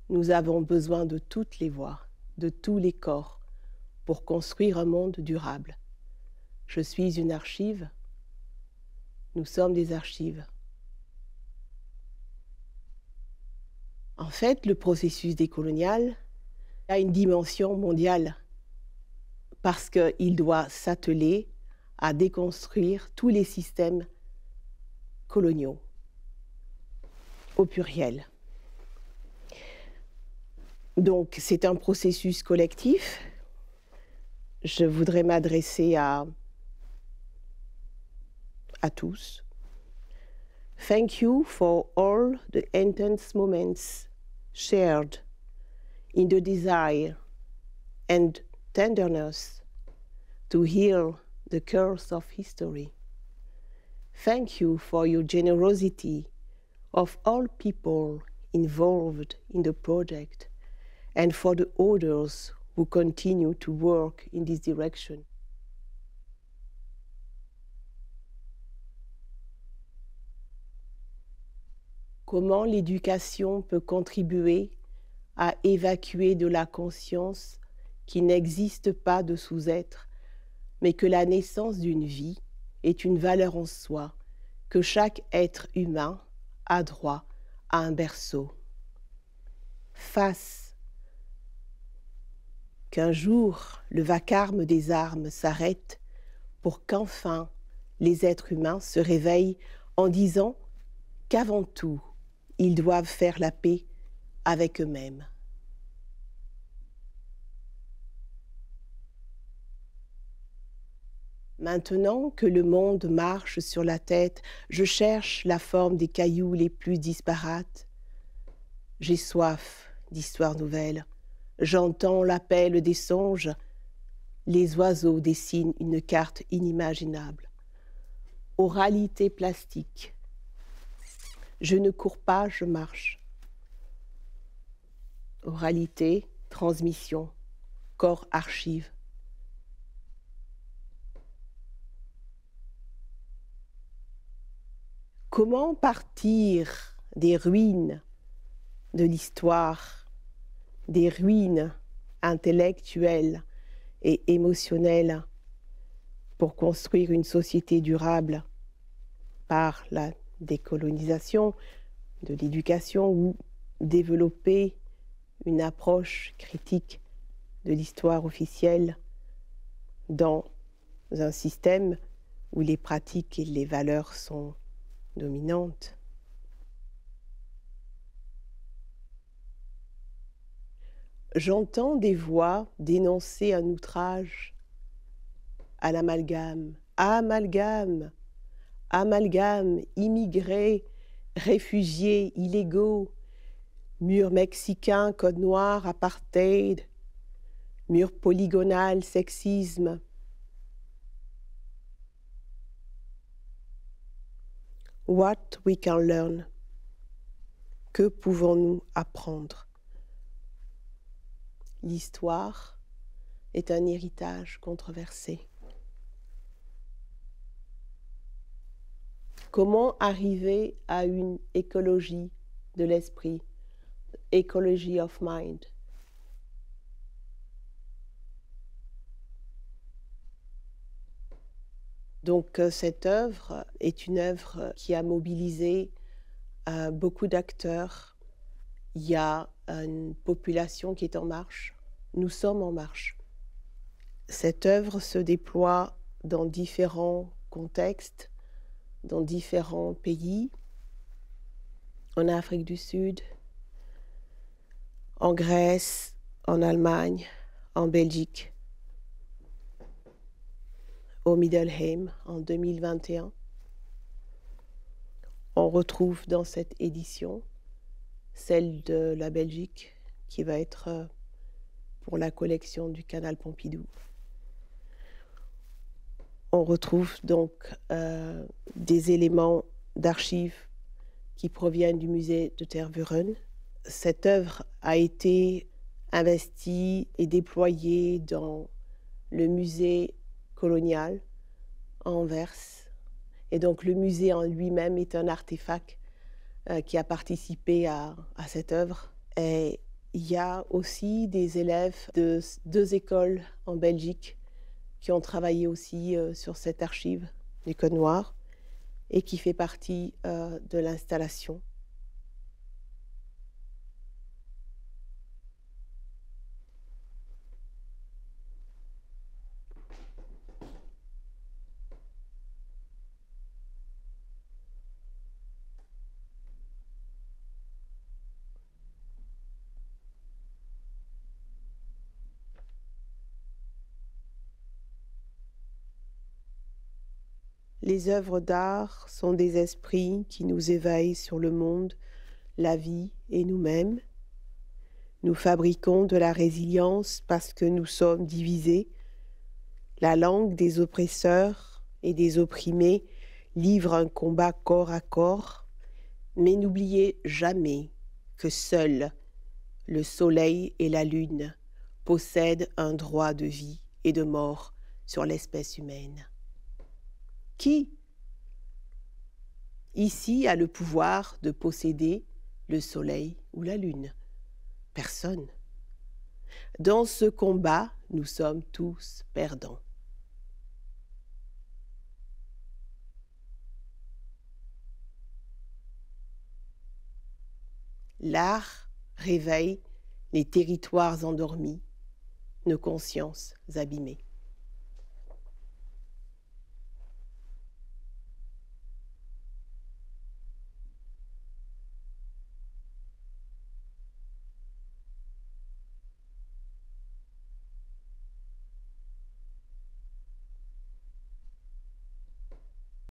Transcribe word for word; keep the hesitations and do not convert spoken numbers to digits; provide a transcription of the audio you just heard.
Nous avons besoin de toutes les voix, de tous les corps, pour construire un monde durable. Je suis une archive. Nous sommes des archives. En fait, le processus décolonial a une dimension mondiale parce qu'il doit s'atteler à déconstruire tous les systèmes coloniaux, au pluriel. Donc, c'est un processus collectif. Je voudrais m'adresser à, à tous. Thank you for all the intense moments shared in the desire and tenderness to heal the curse of history. Thank you for your generosity of all people involved in the project and for the others who continue to work in this direction. Comment l'éducation peut contribuer à évacuer de la conscience qu'il n'existe pas de sous-être, mais que la naissance d'une vie est une valeur en soi, que chaque être humain a droit à un berceau. Face qu'un jour le vacarme des armes s'arrête pour qu'enfin les êtres humains se réveillent en disant qu'avant tout, ils doivent faire la paix avec eux-mêmes. Maintenant que le monde marche sur la tête, je cherche la forme des cailloux les plus disparates. J'ai soif d'histoires nouvelles. J'entends l'appel des songes. Les oiseaux dessinent une carte inimaginable. Oralité plastique. Je ne cours pas, je marche. Oralité, transmission, corps archive. Comment partir des ruines de l'histoire, des ruines intellectuelles et émotionnelles pour construire une société durable par la décolonisation de l'éducation ou développer une approche critique de l'histoire officielle dans un système où les pratiques et les valeurs sont dominantes. J'entends des voix dénoncer un outrage à l'amalgame. Amalgame, amalgame, immigrés, réfugiés, illégaux, mur mexicain, code noir, apartheid, mur polygonal, sexisme. What we can learn. Que pouvons-nous apprendre? L'histoire est un héritage controversé. Comment arriver à une écologie de l'esprit, ecology of mind? Donc cette œuvre est une œuvre qui a mobilisé euh, beaucoup d'acteurs. Il y a une population qui est en marche. Nous sommes en marche. Cette œuvre se déploie dans différents contextes, dans différents pays, en Afrique du Sud, en Grèce, en Allemagne, en Belgique, au Middelheim en deux mille vingt et un. On retrouve dans cette édition celle de la Belgique qui va être pour la collection du Canal Pompidou. On retrouve donc euh, des éléments d'archives qui proviennent du musée de Tervuren. Cette œuvre a été investie et déployée dans le musée colonial à Anvers. Et donc le musée en lui-même est un artefact euh, qui a participé à, à cette œuvre. Et il y a aussi des élèves de deux écoles en Belgique qui ont travaillé aussi euh, sur cette archive du Code noir et qui fait partie euh, de l'installation. Les œuvres d'art sont des esprits qui nous éveillent sur le monde, la vie et nous-mêmes. Nous fabriquons de la résilience parce que nous sommes divisés. La langue des oppresseurs et des opprimés livre un combat corps à corps, mais n'oubliez jamais que seuls le soleil et la lune possèdent un droit de vie et de mort sur l'espèce humaine. Qui, ici, a le pouvoir de posséder le soleil ou la lune? Personne. Dans ce combat, nous sommes tous perdants. L'art réveille les territoires endormis, nos consciences abîmées.